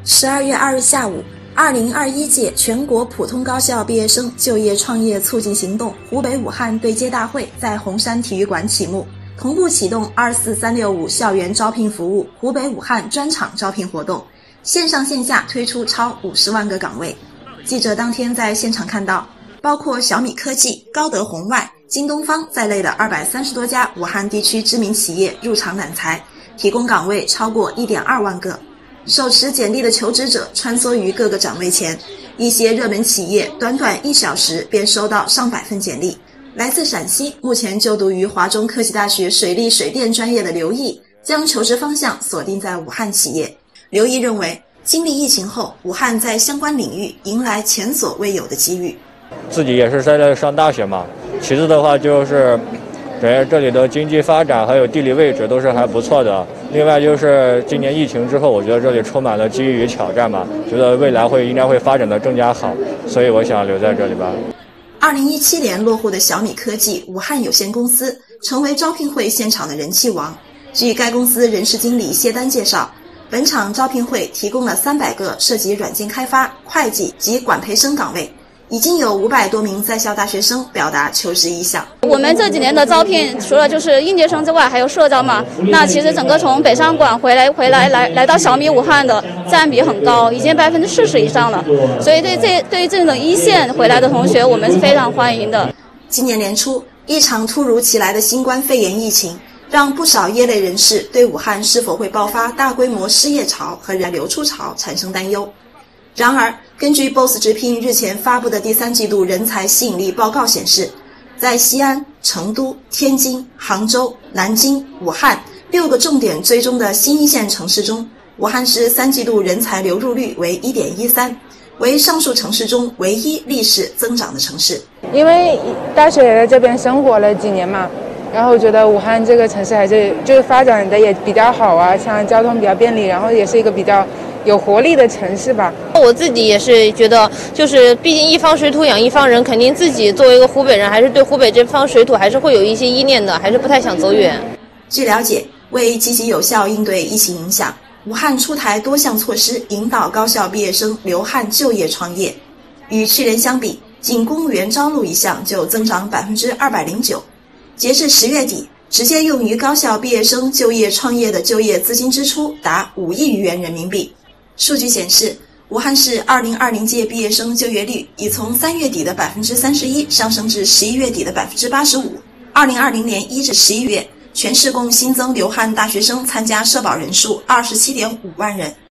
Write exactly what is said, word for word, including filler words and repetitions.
十二月二日下午，二零二一届全国普通高校毕业生就业创业促进行动湖北武汉对接大会在红山体育馆启幕，同步启动二四三六五校园招聘服务湖北武汉专场招聘活动，线上线下推出超五十万个岗位。记者当天在现场看到，包括小米科技、高德红外、京东方在内的二百三十多家武汉地区知名企业入场揽才，提供岗位超过 一点二万个。手持简历的求职者穿梭于各个岗位前，一些热门企业短短一小时便收到上百份简历。来自陕西，目前就读于华中科技大学水利水电专业的刘毅，将求职方向锁定在武汉企业。刘毅认为，经历疫情后，武汉在相关领域迎来前所未有的机遇。 自己也是在这上大学嘛，其次的话就是感觉这里的经济发展还有地理位置都是还不错的。另外就是今年疫情之后，我觉得这里充满了机遇与挑战吧，觉得未来会应该会发展的更加好，所以我想留在这里吧。 二零一七年落户的小米科技武汉有限公司成为招聘会现场的人气王。据该公司人事经理谢丹介绍，本场招聘会提供了三百个涉及软件开发、会计及管培生岗位，已经有五百多名在校大学生表达求职意向。 我们这几年的招聘，除了就是应届生之外，还有社招嘛。那其实整个从北上广回来回来来来到小米武汉的占比很高，已经百分之四十以上了。所以对这对于这种一线回来的同学，我们是非常欢迎的。 今年年初，一场突如其来的新冠肺炎疫情，让不少业内人士对武汉是否会爆发大规模失业潮和人流出潮产生担忧。然而，根据 B O S S 直聘日前发布的第三季度人才吸引力报告显示，在西安、成都、天津、杭州、南京、武汉六个重点追踪的新一线城市中，武汉市三季度人才流入率为 一点一三， 为上述城市中唯一逆势增长的城市。 因为大学也在这边生活了几年嘛，然后觉得武汉这个城市还是就是发展的也比较好啊，像交通比较便利，然后也是一个比较有活力的城市吧。 我自己也是觉得，就是毕竟一方水土养一方人，肯定自己作为一个湖北人，还是对湖北这方水土还是会有一些依恋的，还是不太想走远。 据了解，为积极有效应对疫情影响，武汉出台多项措施，引导高校毕业生留汉就业创业。与去年相比，仅公务员招录一项就增长 百分之二百零九。截至十月底，直接用于高校毕业生就业创业的就业资金支出达五亿余元人民币。数据显示，武汉市二零二零届毕业生就业率已从三月底的 百分之三十一 上升至十一月底的 百分之八十五。二零二零年一至十一月，全市共新增留汉大学生参加社保人数 二十七点五万人。